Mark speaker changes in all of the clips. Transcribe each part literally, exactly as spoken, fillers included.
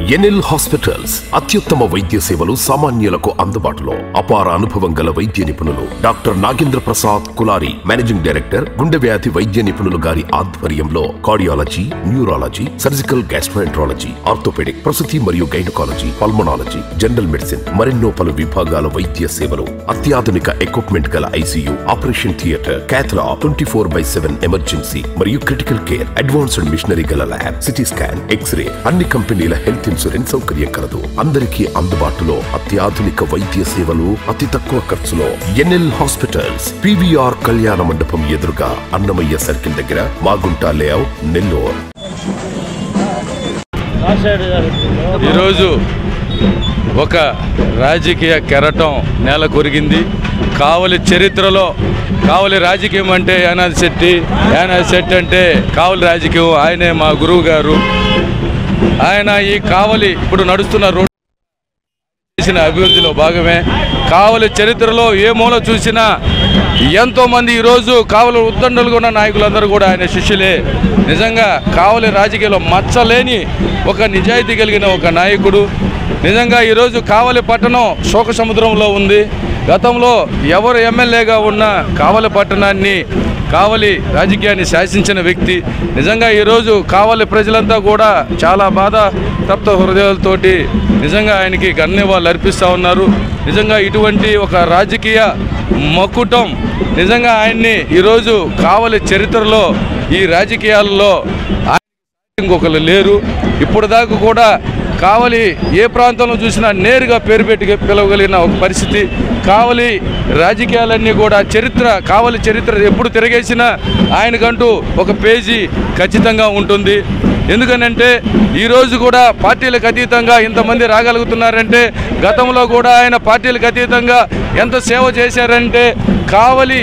Speaker 1: NL hospitals అత్యుత్తమ వైద్య సేవలు సామాన్యులకు అందుబాటులో. అపార అనుభవం గల వైద్య నిపుణులు doctor Nagendra Prasad Kulari, managing director, గుండె వ్యాధి వైద్య నిపుణులు గారి ఆధ్వర్యంలో cardiology, neurology, surgical gastroenterology, orthopaedic, ప్రసూతి మరియు గైనకాలజీ, పల్మనాలజీ, జనరల్ మెడిసిన్ మరెన్నో పలు విభాగాల వైద్య సేవలు. అత్యాధునిక ఎక్విప్మెంట్ గల ICU, operation theatre, cath lab, twenty four by seven emergency మరియు క్రిటికల్ కేర్, అడ్వాన్స్డ్ మిషనరీ గల ల్యాబ్, సిటీ స్కాన్, ఎక్స్రే, అన్ని కంపెనీల హెల్త్ ఇన్సూరెన్స్ సౌకర్యం కలదు. అందరికీ అందుబాటులో అత్యాధునిక వైద్య సేవలు అతి తక్కువ ఖర్చులో. ఎన్ఎల్ హాస్పిటల్స్, పీవీఆర్ కళ్యాణ మండపం ఎదురుగా, అన్నమయ్య సర్కిల్ దగ్గర, మాగుంట లేఅవుట్, నెల్లూరు.
Speaker 2: ఈరోజు ఒక రాజకీయ కెరటం నేల కొరిగింది. కావలి చరిత్రలో కావలి రాజకీయం అంటే యానాది శెట్టి, యానాది శెట్టి అంటే కావలి రాజకీయం. ఆయనే మా గురువు గారు. ఆయన ఈ కావలి ఇప్పుడు నడుస్తున్న రోడ్డు చేసిన అభివృద్ధిలో భాగమే. కావలి చరిత్రలో ఏ మూల చూసినా ఎంతోమంది ఈరోజు కావలి ఉద్దండలుగా ఉన్న నాయకులందరూ కూడా ఆయన శిష్యులే. నిజంగా కావలి రాజకీయాల్లో మచ్చలేని ఒక నిజాయితీ కలిగిన ఒక నాయకుడు. నిజంగా ఈరోజు కావలి పట్టణం శోక సముద్రంలో ఉంది. గతంలో ఎవరు ఎమ్మెల్యేగా ఉన్న కావలి పట్టణాన్ని, కావలి రాజకీయాన్ని శాసించిన వ్యక్తి. నిజంగా ఈరోజు కావలి ప్రజలంతా కూడా చాలా బాధ తప్త హృదయాలతోటి నిజంగా ఆయనకి ధన్యవాదాలు అర్పిస్తూ ఉన్నారు. నిజంగా ఇటువంటి ఒక రాజకీయ మకుటం నిజంగా ఆయన్ని ఈరోజు కావలి చరిత్రలో ఈ రాజకీయాల్లో ఇంకొకరు లేరు. ఇప్పుడు దాకా కూడా కావలి ఏ ప్రాంతంలో చూసినా నేరుగా పేరు పెట్టి పిలవగలిగిన ఒక పరిస్థితి. కావలి రాజకీయాలన్నీ కూడా చరిత్ర, కావలి చరిత్ర ఎప్పుడు తిరగేసినా ఆయనకంటూ ఒక పేజీ ఖచ్చితంగా ఉంటుంది. ఎందుకనంటే ఈరోజు కూడా పార్టీలకు అతీతంగా ఇంతమంది రాగలుగుతున్నారంటే గతంలో కూడా ఆయన పార్టీలకు అతీతంగా ఎంత సేవ చేశారంటే కావలి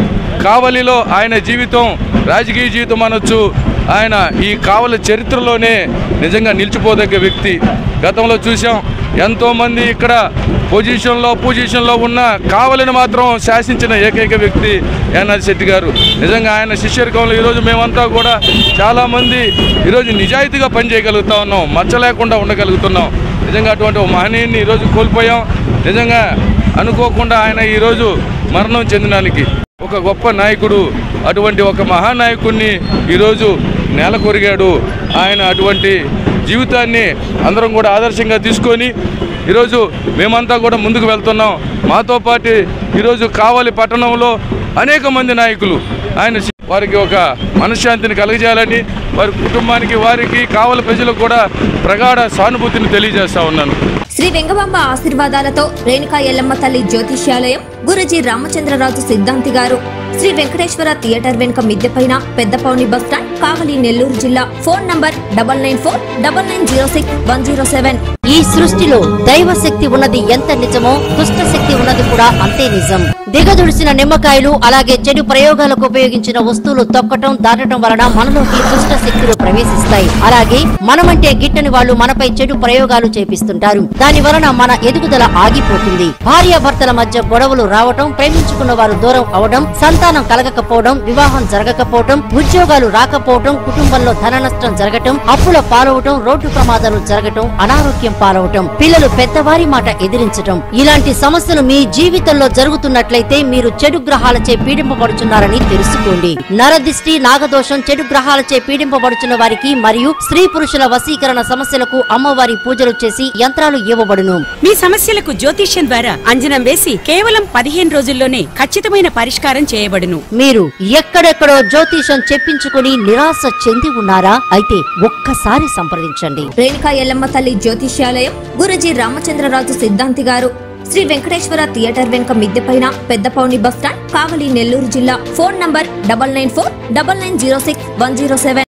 Speaker 2: కావలిలో ఆయన జీవితం రాజకీయ జీవితం అనొచ్చు. ఆయన ఈ కావలి చరిత్రలోనే నిజంగా నిలిచిపోదగ్గ వ్యక్తి. గతంలో చూసాం ఎంతోమంది ఇక్కడ పొజిషన్లో పొజిషన్లో ఉన్న కావలిని మాత్రం శాసించిన ఏకైక వ్యక్తి యానాది శెట్టి గారు. నిజంగా ఆయన శిష్యరికంలో ఈరోజు మేమంతా కూడా చాలామంది ఈరోజు నిజాయితీగా పనిచేయగలుగుతా ఉన్నాం, మచ్చ లేకుండా ఉండగలుగుతున్నాం. నిజంగా అటువంటి ఒక మహనీయుని ఈరోజు కోల్పోయాం. నిజంగా అనుకోకుండా ఆయన ఈరోజు మరణం చెందినానికి ఒక గొప్ప నాయకుడు, అటువంటి ఒక మహానాయకుడిని ఈరోజు నేల కొరిగాడు. ఆయన అటువంటి జీవితాన్ని అందరం కూడా ఆదర్శంగా తీసుకొని ఈరోజు మేమంతా కూడా ముందుకు వెళ్తున్నాం. మాతో పాటు ఈరోజు కావలి పట్టణంలో అనేక మంది నాయకులు ఆయన వారికి ఒక మనశ్శాంతిని కలిగజేయాలని, వారి కుటుంబానికి, వారికి, కావలి ప్రజలకు కూడా ప్రగాఢ సానుభూతిని తెలియజేస్తా ఉన్నాను.
Speaker 3: శ్రీ వెంగబాంబ ఆశీర్వాదాలతో రేణుకా ఎల్లమ్మ తల్లి జ్యోతిష్యాలయం, గురుజీ రామచంద్రరాజు సిద్ధాంతి గారు, శ్రీ వెంకటేశ్వర థియేటర్ వెనుక మిద్దెపైన, పెద్దపౌని బస్టాండ్, కావలి, నెల్లూరు జిల్లా. Phone number double nine four double nine zero six one zero seven.
Speaker 4: ఈ సృష్టిలో దైవ శక్తి ఉన్నది ఎంత నిజమో దుష్ట శక్తి ఉన్నది కూడా అంతే నిజం. దిగదుడిసిన నిమ్మకాయలు, అలాగే చెడు ప్రయోగాలకు ఉపయోగించిన వస్తువులు తొక్కటం, దాటడం వలన మనలోకి దుష్ట శక్తులు ప్రవేశిస్తాయి. అలాగే మనమంటే గిట్టని వాళ్ళు మనపై చెడు ప్రయోగాలు చేపిస్తుంటారు. దాని వలన మన ఎదుగుదల ఆగిపోతుంది. భార్యాభర్తల మధ్య గొడవలు రావటం, ప్రేమించుకున్న వారు దూరం అవడం, సంతానం కలగకపోవడం, వివాహం జరగకపోవడం, ఉద్యోగాలు రాకపోవడం, కుటుంబంలో ధన నష్టం జరగటం, అప్పుల పాలవటం, రోడ్డు ప్రమాదాలు జరగటం, అనారోగ్యం పాలవటం, పిల్లలు పెద్దవారి మాట ఎదిరించటం, ఇలాంటి సమస్యలు మీ జీవితంలో జరుగుతున్నట్లయితే మీరు చెడు గ్రహాలచే పీడింపబడుచున్నారని తెలుసుకోండి. నరదిష్టి, నాగదోషం, చెడు గ్రహాలచే పీడింపబడుచున్న వారికి మరియు స్త్రీ పురుషుల వశీకరణ సమస్యలకు అమ్మవారి పూజలు చేసి యంత్రాలు ఇవ్వబడును.
Speaker 5: మీ సమస్యలకు జ్యోతిష్యం ద్వారా అంజనం వేసి కేవలం పదిహేను రోజుల్లోనే ఖచ్చితమైన పరిష్కారం చేయబడును.
Speaker 4: మీరు ఎక్కడెక్కడో జ్యోతిషం చెప్పించుకుని నిరాశ చెంది ఉన్నారా? అయితే ఒక్కసారి సంప్రదించండి.
Speaker 3: రేణుకా ఎల్లమ్మ తల్లి జ్యోతిష్యాలయం, గురుజీ రామచంద్రరాజు సిద్ధాంతి గారు, శ్రీ వెంకటేశ్వర థియేటర్ వెనుక మిద్దెపైన, పెద్దపౌని బస్టాండ్, కావలి, నెల్లూరు జిల్లా. Phone number double nine four double nine zero six one zero seven.